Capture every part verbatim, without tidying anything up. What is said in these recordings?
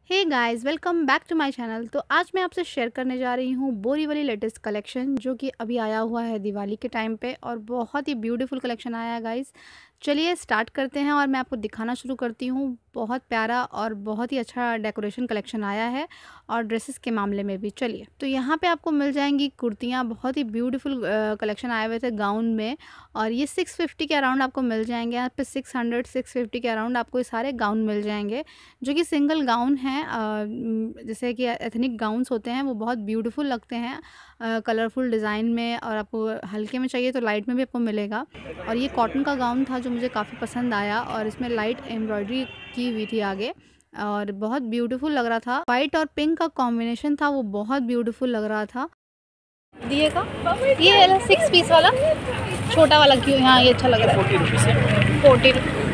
Hey guys, welcome back to my channel. तो आज मैं आपसे शेयर करने जा रही हूँ बोरीवली लेटेस्ट कलेक्शन, जो कि अभी आया हुआ है दिवाली के टाइम पे और बहुत ही ब्यूटीफुल कलेक्शन आया है गाइस। चलिए स्टार्ट करते हैं और मैं आपको दिखाना शुरू करती हूँ। बहुत प्यारा और बहुत ही अच्छा डेकोरेशन कलेक्शन आया है और ड्रेसेस के मामले में भी। चलिए, तो यहाँ पे आपको मिल जाएंगी कुर्तियाँ। बहुत ही ब्यूटीफुल कलेक्शन आए हुए थे गाउन में, और ये सिक्स फिफ्टी के अराउंड आपको मिल जाएंगे। यहाँ पे सिक्स हंड्रेड सिक्स फिफ्टी के अराउंड आपको ये सारे गाउन मिल जाएंगे, जो कि सिंगल गाउन हैं। जैसे कि एथनिक गाउन्स होते हैं, वो बहुत ब्यूटीफुल लगते हैं कलरफुल डिज़ाइन में, और आपको हल्के में चाहिए तो लाइट में भी आपको मिलेगा। और ये कॉटन का गाउन था जो मुझे काफ़ी पसंद आया, और इसमें लाइट एम्ब्रॉयडरी की हुई थी आगे, और बहुत ब्यूटीफुल लग रहा था। वाइट और पिंक का कॉम्बिनेशन था, वो बहुत ब्यूटीफुल लग रहा था। दिए का ये वाला सिक्स पीस वाला छोटा वाला क्यों? हाँ, ये अच्छा लग रहा है। फोर्टी रुपीज़ फोर्टी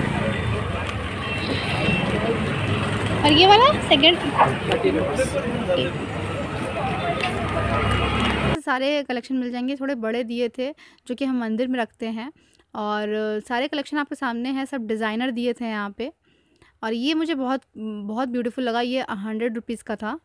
और ये वाला सेकंड सारे कलेक्शन मिल जाएंगे। थोड़े बड़े दिए थे जो कि हम मंदिर में रखते हैं, और सारे कलेक्शन आपके सामने हैं। सब डिज़ाइनर दिए थे यहाँ पे, और ये मुझे बहुत बहुत ब्यूटीफुल लगा। ये हंड्रेड रुपीज़ का था।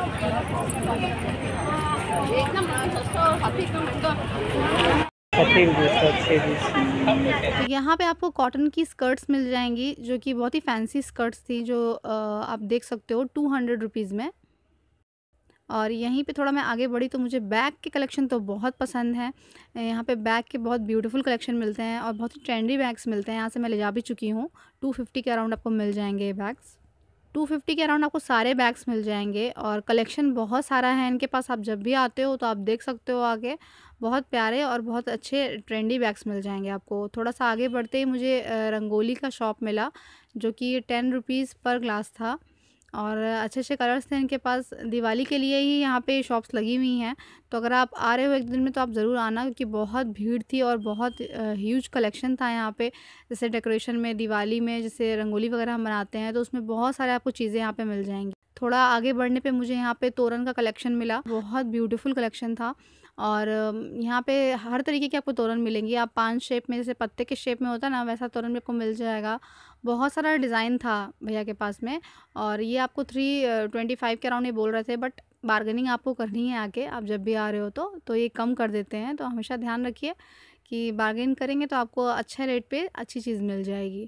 तो यहाँ पे आपको कॉटन की स्कर्ट्स मिल जाएंगी, जो कि बहुत ही फैंसी स्कर्ट्स थी, जो आप देख सकते हो टू हंड्रेड रुपीज़ में। और यहीं पे थोड़ा मैं आगे बढ़ी तो मुझे बैग के कलेक्शन तो बहुत पसंद है। यहाँ पे बैग के बहुत ब्यूटीफुल कलेक्शन मिलते हैं, और बहुत ही ट्रेंडी बैग्स मिलते हैं। यहाँ से मैं ले जा भी चुकी हूँ। टू फिफ्टी के अराउंड आपको मिल जाएंगे ये बैग्स। टू फिफ्टी के अराउंड आपको सारे बैग्स मिल जाएंगे, और कलेक्शन बहुत सारा है इनके पास। आप जब भी आते हो तो आप देख सकते हो आगे बहुत प्यारे और बहुत अच्छे ट्रेंडी बैग्स मिल जाएंगे आपको। थोड़ा सा आगे बढ़ते ही मुझे रंगोली का शॉप मिला, जो कि टेन रुपीज़ पर ग्लास था, और अच्छे अच्छे कलर्स थे इनके पास। दिवाली के लिए ही यहाँ पे शॉप्स लगी हुई हैं, तो अगर आप आ रहे हो एक दिन में तो आप ज़रूर आना, क्योंकि बहुत भीड़ थी और बहुत ह्यूज कलेक्शन था यहाँ पे। जैसे डेकोरेशन में, दिवाली में जैसे रंगोली वगैरह हम बनाते हैं, तो उसमें बहुत सारे आपको चीज़ें यहाँ पे मिल जाएंगी। थोड़ा आगे बढ़ने पे मुझे यहाँ पे तोरण का कलेक्शन मिला। बहुत ब्यूटीफुल कलेक्शन था, और यहाँ पे हर तरीके के आपको तोरण मिलेंगे। आप पांच शेप में, जैसे पत्ते के शेप में होता है ना, वैसा तोरण भी आपको मिल जाएगा। बहुत सारा डिज़ाइन था भैया के पास में, और ये आपको थ्री ट्वेंटी फाइव के अराउंड ये बोल रहे थे, बट बार्गेनिंग आपको करनी है आके। आप जब भी आ रहे हो तो तो ये कम कर देते हैं, तो हमेशा ध्यान रखिए कि बार्गेन करेंगे तो आपको अच्छे रेट पे अच्छी चीज़ मिल जाएगी।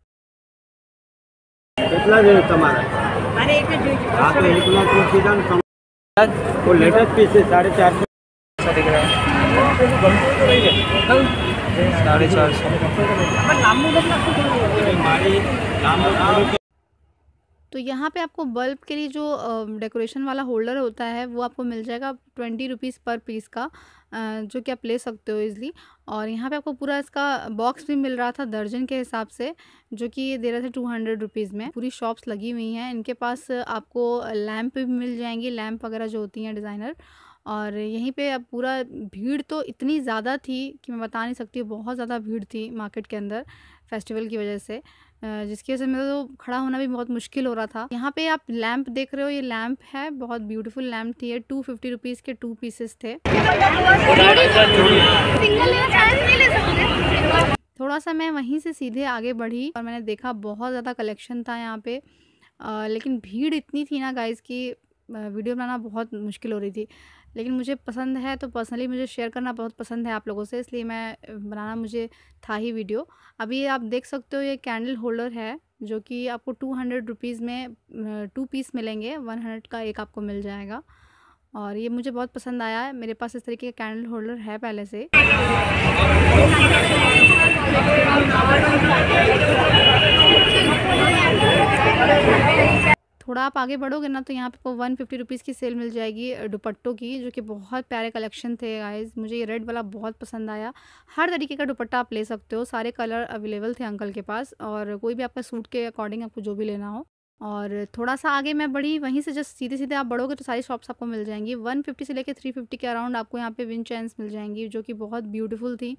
कितना रेट तुम्हारा? अरे एक वो लेटेस्ट पीस है, साढ़े चार सौ दिख रहा है। साढ़े चार सौ। तो यहाँ पे आपको बल्ब के लिए जो डेकोरेशन वाला होल्डर होता है, वो आपको मिल जाएगा ट्वेंटी रुपीज़ पर पीस का, जो कि आप ले सकते हो इजली। और यहाँ पे आपको पूरा इसका बॉक्स भी मिल रहा था दर्जन के हिसाब से, जो कि ये दे रहे थे टू हंड्रेड रुपीज़ में। पूरी शॉप्स लगी हुई हैं इनके पास। आपको लैंप भी मिल जाएंगी, लैंप वगैरह जो होती हैं डिज़ाइनर। और यहीं पे अब पूरा भीड़ तो इतनी ज़्यादा थी कि मैं बता नहीं सकती। बहुत ज़्यादा भीड़ थी मार्केट के अंदर फेस्टिवल की वजह से, जिसकी वजह से मेरा तो खड़ा होना भी बहुत मुश्किल हो रहा था। यहाँ पे आप लैंप देख रहे हो, ये लैंप है, बहुत ब्यूटीफुल लैंप थी। ये टू फिफ्टी रुपीज़ के टू पीसेस थे। थोड़ा सा मैं वहीं से सीधे आगे बढ़ी और मैंने देखा बहुत ज़्यादा कलेक्शन था यहाँ पे, आ, लेकिन भीड़ इतनी थी ना गाइस कि वीडियो बनाना बहुत मुश्किल हो रही थी। लेकिन मुझे पसंद है, तो पर्सनली मुझे शेयर करना बहुत पसंद है आप लोगों से, इसलिए मैं बनाना मुझे था ही वीडियो। अभी आप देख सकते हो ये कैंडल होल्डर है, जो कि आपको टू हंड्रेड रुपीज़ में टू पीस मिलेंगे। वन हंड्रेड का एक आपको मिल जाएगा, और ये मुझे बहुत पसंद आया है। मेरे पास इस तरीके का कैंडल होल्डर है पहले से। थोड़ा आप आगे बढ़ोगे ना, तो यहाँ पे आपको वन फिफ्टी रुपीज़ की सेल मिल जाएगी दुपट्टों की, जो कि बहुत प्यारे कलेक्शन थे गाइस। मुझे ये रेड वाला बहुत पसंद आया। हर तरीके का दुपट्टा आप ले सकते हो, सारे कलर अवेलेबल थे अंकल के पास, और कोई भी आपका सूट के अकॉर्डिंग आपको जो भी लेना हो। और थोड़ा सा आगे मैं बढ़ी, वहीं से जस्ट सीधे सीधे आप बढ़ोगे तो सारी शॉप्स आपको मिल जाएंगी। वन फिफ्टी से लेके थ्री फिफ्टी के अराउंड आपको यहाँ पे विन चैन्स मिल जाएंगी, जो कि बहुत ब्यूटीफुल थी।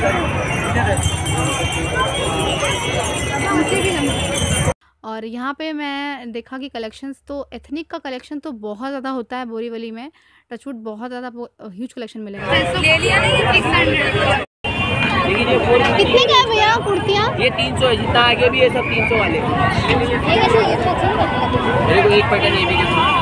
और यहाँ पे मैं देखा कि कलेक्शंस तो एथनिक का कलेक्शन तो बहुत ज़्यादा होता है बोरीवली में। टचवुड बहुत ज़्यादा ह्यूज कलेक्शन मिलेगा। लेकिन ये फोर कितने का है भैया कुर्तियाँ? ये तीन सौ है, जितना आगे भी है सब तीन सौ वाले। मेरे को एक पैटर्न ये भी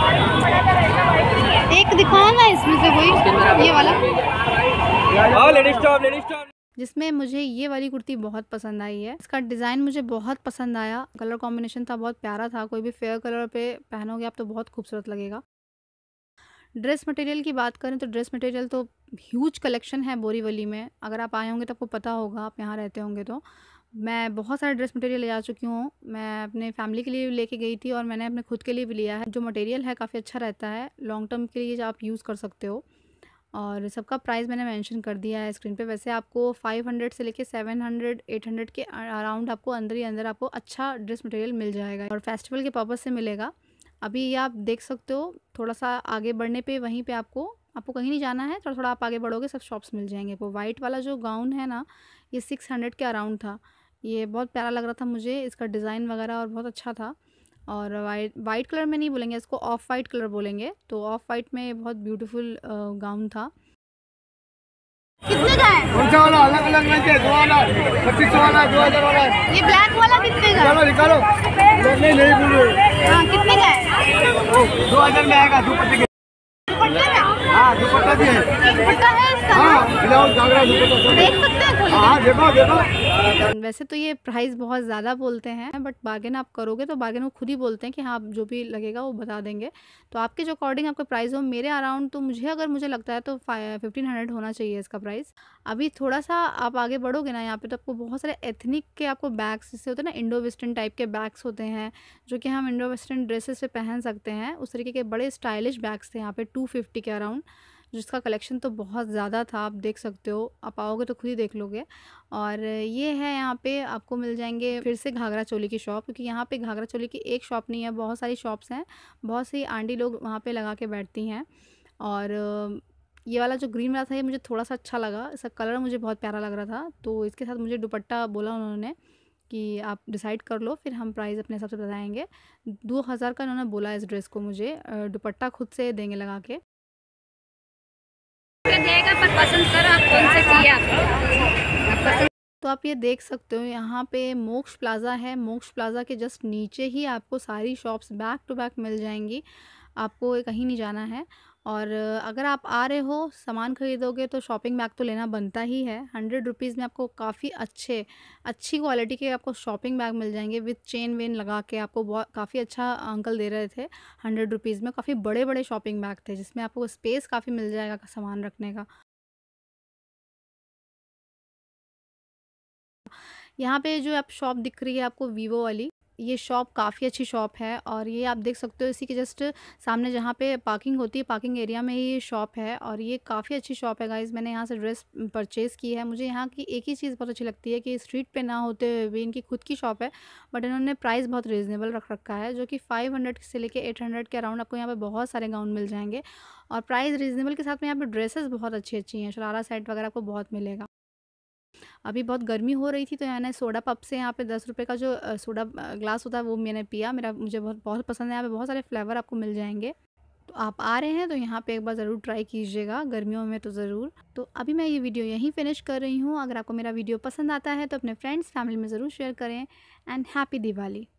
एक दिखाओ ना इसमें से कोई, ये वाला लेडीज टॉप लेडीज टॉप जिसमें मुझे ये वाली कुर्ती बहुत पसंद आई है। इसका डिज़ाइन मुझे बहुत पसंद आया, कलर कॉम्बिनेशन था बहुत प्यारा था। कोई भी फेयर कलर पे पहनोगे आप तो बहुत खूबसूरत लगेगा। ड्रेस मटेरियल की बात करें तो ड्रेस मटेरियल तो ह्यूज कलेक्शन है बोरीवली में। अगर आप आए होंगे तो आपको पता होगा, आप यहाँ रहते होंगे तो। मैं बहुत सारे ड्रेस मटेरियल ले आ चुकी हूँ। मैं अपने फैमिली के लिए लेके गई थी और मैंने अपने खुद के लिए भी लिया है। जो मटेरियल है काफ़ी अच्छा रहता है, लॉन्ग टर्म के लिए आप यूज़ कर सकते हो। और सबका प्राइस मैंने मेंशन कर दिया है स्क्रीन पे। वैसे आपको पाँच सौ से लेके सात सौ आठ सौ के अराउंड आपको अंदर ही अंदर आपको अच्छा ड्रेस मटेरियल मिल जाएगा और फेस्टिवल के पर्पज़ से मिलेगा। अभी ये आप देख सकते हो, थोड़ा सा आगे बढ़ने पे वहीं पे आपको आपको कहीं नहीं जाना है, थोड़ा थोड़ा आप आगे बढ़ोगे सब शॉप्स मिल जाएंगे। वो वाइट वाला जो गाउन है ना, ये सिक्स हंड्रेड के अराउंड था। ये बहुत प्यारा लग रहा था मुझे, इसका डिज़ाइन वगैरह और बहुत अच्छा था। और वाइट वाइट कलर में नहीं बोलेंगे इसको, ऑफ वाइट कलर बोलेंगे। तो ऑफ वाइट में बहुत ब्यूटीफुल गाउन था। कितने का है? कौन सा वाला? अलग अलग रेंज है, दो वाला पच्चीस सौ वाला, दो हजार वाला। ये ब्लैक वाला कितने का? चलो निकालो। नहीं नहीं बोलो। हाँ कितने का है? दो हजार में आएगा, दुपट्टे के। दुपट्टे में? हाँ दुपट्टा भी है। दुपट्टा है इसका? हाँ ब्लाउज घाघरा दुपट्टा देख सकते हैं खोल के? हाँ देखो देखो। वैसे तो ये प्राइस बहुत ज़्यादा बोलते हैं, बट बार्गेन आप करोगे तो बार्गेन वो खुद ही बोलते हैं कि हाँ जो भी लगेगा वो बता देंगे। तो आपके जो अकॉर्डिंग आपका प्राइस हो, मेरे अराउंड तो मुझे अगर मुझे लगता है तो फिफ्टीन हंड्रेड होना चाहिए इसका प्राइस। अभी थोड़ा सा आप आगे बढ़ोगे ना, यहाँ पे तो आपको बहुत सारे एथनिक के आपको बैग्स जिससे होते हैं ना, इंडो वेस्टर्न टाइप के बैग्स होते हैं जो कि हम इंडो वेस्टर्न ड्रेसेस पे पहन सकते हैं। उस तरीके के बड़े स्टाइलिश बैग्स थे यहाँ पे टू फिफ्टी के अराउंड, जिसका कलेक्शन तो बहुत ज़्यादा था। आप देख सकते हो, आप आओगे तो खुद ही देख लोगे। और ये है यहाँ पे आपको मिल जाएंगे फिर से घाघरा चोली की शॉप, क्योंकि यहाँ पे घाघरा चोली की एक शॉप नहीं है, बहुत सारी शॉप्स हैं। बहुत सी आंटी लोग वहाँ पे लगा के बैठती हैं। और ये वाला जो ग्रीन वाला था ये मुझे थोड़ा सा अच्छा लगा, इसका कलर मुझे बहुत प्यारा लग रहा था। तो इसके साथ मुझे दुपट्टा बोला उन्होंने कि आप डिसाइड कर लो, फिर हम प्राइस अपने हिसाब से बताएंगे। दो हज़ार का इन्होंने बोला इस ड्रेस को मुझे, दुपट्टा खुद से देंगे लगा के। देगा पर पसंद करो आप कौन से चाहिए आपको। तो आप ये देख सकते हो, यहाँ पे मोक्ष प्लाज़ा है। मोक्ष प्लाज़ा के जस्ट नीचे ही आपको सारी शॉप्स बैक टू बैक मिल जाएंगी, आपको कहीं नहीं जाना है। और अगर आप आ रहे हो सामान खरीदोगे तो शॉपिंग बैग तो लेना बनता ही है। हंड्रेड रुपीज़ में आपको काफ़ी अच्छे अच्छी क्वालिटी के आपको शॉपिंग बैग मिल जाएंगे विथ चेन वेन लगा के। आपको बहुत काफ़ी अच्छा अंकल दे रहे थे हंड्रेड रुपीज़ में। काफ़ी बड़े बड़े शॉपिंग बैग थे जिसमें आपको स्पेस काफ़ी मिल जाएगा सामान रखने का। यहाँ पे जो आप शॉप दिख रही है आपको वीवो वाली, ये शॉप काफ़ी अच्छी शॉप है। और ये आप देख सकते हो इसी के जस्ट सामने जहाँ पे पार्किंग होती है, पार्किंग एरिया में ही ये शॉप है। और ये काफ़ी अच्छी शॉप है गाइज़। मैंने यहाँ से ड्रेस परचेज़ की है। मुझे यहाँ की एक ही चीज़ बहुत अच्छी लगती है कि स्ट्रीट पे ना होते हुए भी इनकी खुद की शॉप है, बट इन्होंने प्राइस बहुत रीज़नेबल रख रखा है, जो कि फाइव हंड्रेड से लेके एट हंड्रेड के अराउंड आपको यहाँ पे बहुत सारे गाउन मिल जाएंगे। और प्राइस रीज़नेबल के साथ में यहाँ पे ड्रेसेस बहुत अच्छी अच्छी हैं, शरारा सेट वगैरह आपको बहुत मिलेगा। अभी बहुत गर्मी हो रही थी तो मैंने सोडा पप से यहाँ पे दस रुपये का जो सोडा ग्लास होता है वो मैंने पिया। मेरा मुझे बहुत बहुत पसंद है। यहाँ पे बहुत सारे फ्लेवर आपको मिल जाएंगे। तो आप आ रहे हैं तो यहाँ पे एक बार ज़रूर ट्राई कीजिएगा, गर्मियों में तो ज़रूर। तो अभी मैं ये वीडियो यहीं फिनिश कर रही हूँ। अगर आपको मेरा वीडियो पसंद आता है तो अपने फ्रेंड्स फैमिली में ज़रूर शेयर करें। And happy Diwali.